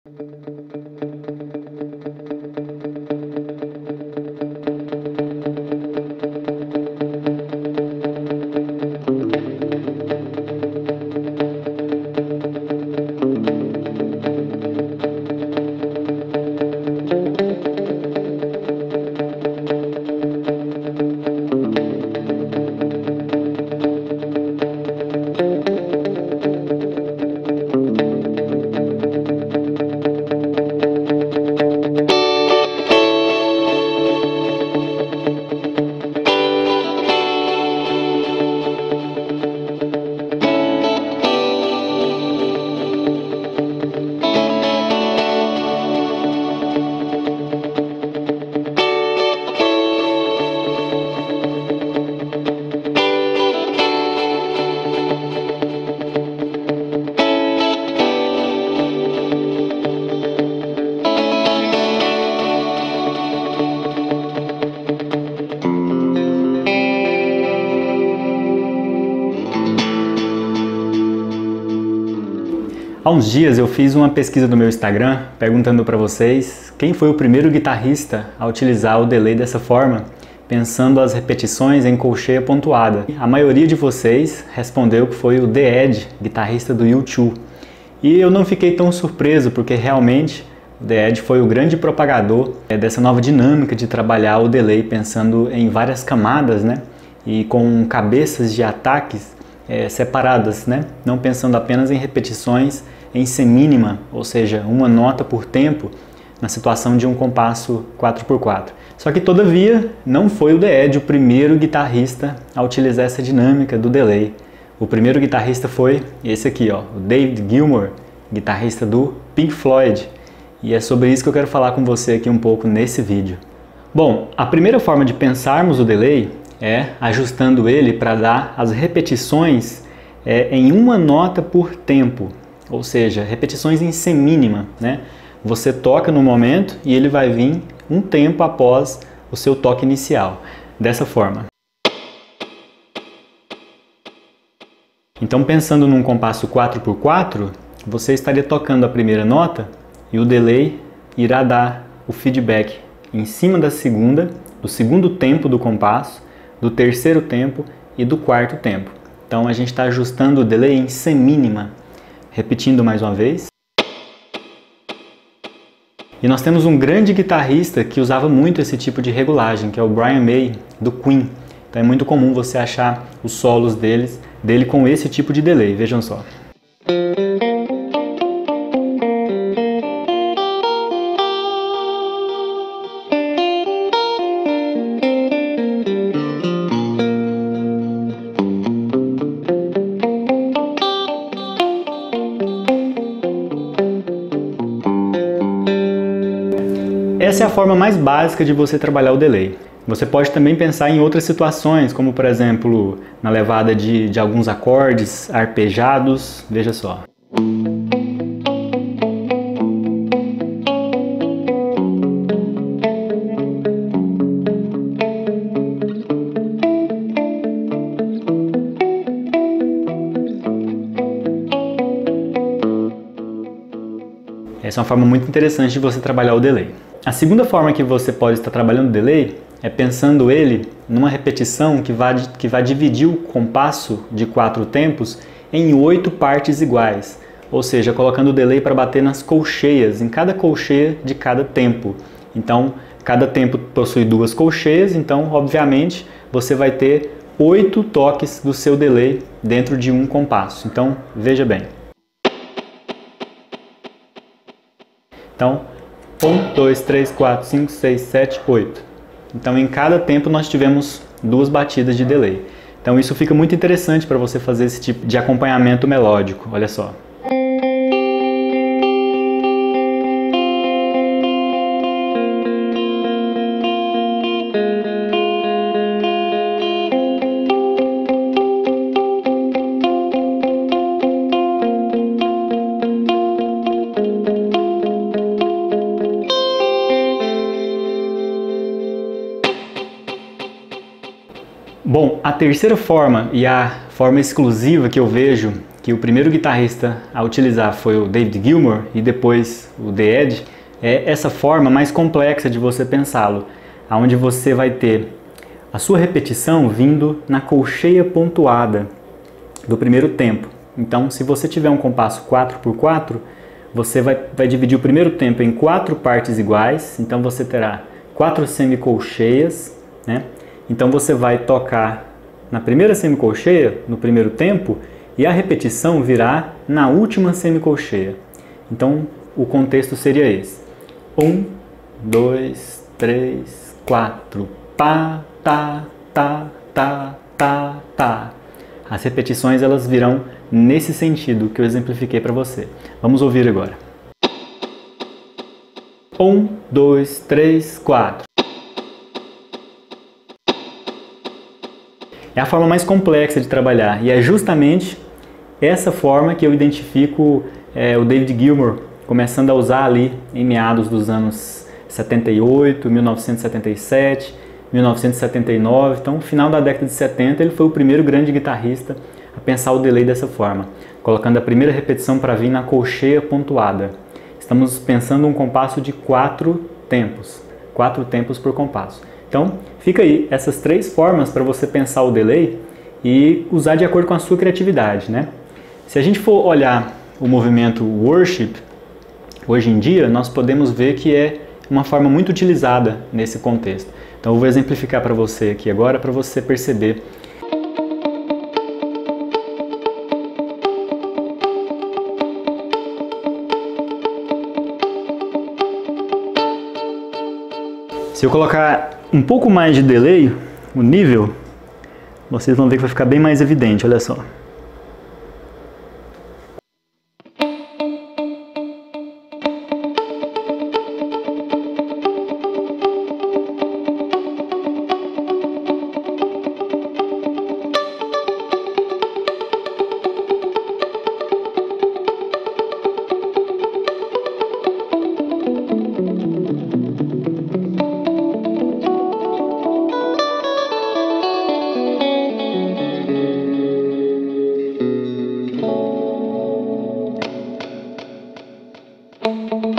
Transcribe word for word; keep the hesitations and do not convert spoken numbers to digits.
Há uns dias eu fiz uma pesquisa no meu Instagram perguntando para vocês quem foi o primeiro guitarrista a utilizar o delay dessa forma, pensando as repetições em colcheia pontuada. A maioria de vocês respondeu que foi o The Edge, guitarrista do U dois. E eu não fiquei tão surpreso, porque realmente o The Edge foi o grande propagador dessa nova dinâmica de trabalhar o delay pensando em várias camadas, né? E com cabeças de ataques é, separadas, né? Não pensando apenas em repetições em semínima, ou seja, uma nota por tempo, na situação de um compasso quatro por quatro. Só que, todavia, não foi o The Edge o primeiro guitarrista a utilizar essa dinâmica do delay. O primeiro guitarrista foi esse aqui, ó, o David Gilmour, guitarrista do Pink Floyd. E é sobre isso que eu quero falar com você aqui um pouco nesse vídeo. Bom, a primeira forma de pensarmos o delay é ajustando ele para dar as repetições é, em uma nota por tempo. Ou seja, repetições em semínima, né? Você toca no momento e ele vai vir um tempo após o seu toque inicial, dessa forma. Então, pensando num compasso quatro por quatro, você estaria tocando a primeira nota e o delay irá dar o feedback em cima da segunda, do segundo tempo do compasso, do terceiro tempo e do quarto tempo. Então, a gente está ajustando o delay em semínima. Repetindo mais uma vez. E nós temos um grande guitarrista que usava muito esse tipo de regulagem, que é o Brian May, do Queen. Então é muito comum você achar os solos deles, dele com esse tipo de delay, vejam só. Essa é a forma mais básica de você trabalhar o delay. Você pode também pensar em outras situações, como por exemplo, na levada de, de alguns acordes arpejados. Veja só. Essa é uma forma muito interessante de você trabalhar o delay. A segunda forma que você pode estar trabalhando o delay é pensando ele numa repetição que vai, que vai dividir o compasso de quatro tempos em oito partes iguais, ou seja, colocando o delay para bater nas colcheias, em cada colcheia de cada tempo. Então, cada tempo possui duas colcheias, então, obviamente, você vai ter oito toques do seu delay dentro de um compasso. Então, veja bem. Então, um, dois, três, quatro, cinco, seis, sete, oito. Então, em cada tempo nós tivemos duas batidas de delay. Então, isso fica muito interessante para você fazer esse tipo de acompanhamento melódico. Olha só. Bom, a terceira forma e a forma exclusiva que eu vejo que o primeiro guitarrista a utilizar foi o David Gilmour e depois o The Edge, é essa forma mais complexa de você pensá-lo, onde você vai ter a sua repetição vindo na colcheia pontuada do primeiro tempo. Então, se você tiver um compasso quatro por quatro, você vai, vai dividir o primeiro tempo em quatro partes iguais, então você terá quatro semicolcheias, né? Então você vai tocar na primeira semicolcheia, no primeiro tempo, e a repetição virá na última semicolcheia. Então, o contexto seria esse. Um, dois, três, quatro. Pá, tá, tá, tá, tá, tá. As repetições elas virão nesse sentido que eu exemplifiquei para você. Vamos ouvir agora. Um, dois, três, quatro. É a forma mais complexa de trabalhar e é justamente essa forma que eu identifico é, o David Gilmour começando a usar ali em meados dos anos setenta e oito, mil novecentos e setenta e sete, mil novecentos e setenta e nove. Então, no final da década de setenta, ele foi o primeiro grande guitarrista a pensar o delay dessa forma, colocando a primeira repetição para vir na colcheia pontuada. Estamos pensando um compasso de quatro tempos, quatro tempos por compasso. Então, fica aí essas três formas para você pensar o delay e usar de acordo com a sua criatividade, né? Se a gente for olhar o movimento worship, hoje em dia, nós podemos ver que é uma forma muito utilizada nesse contexto. Então, eu vou exemplificar para você aqui agora, para você perceber. Se eu colocar um pouco mais de delay, o nível, vocês vão ver que vai ficar bem mais evidente, olha só. Música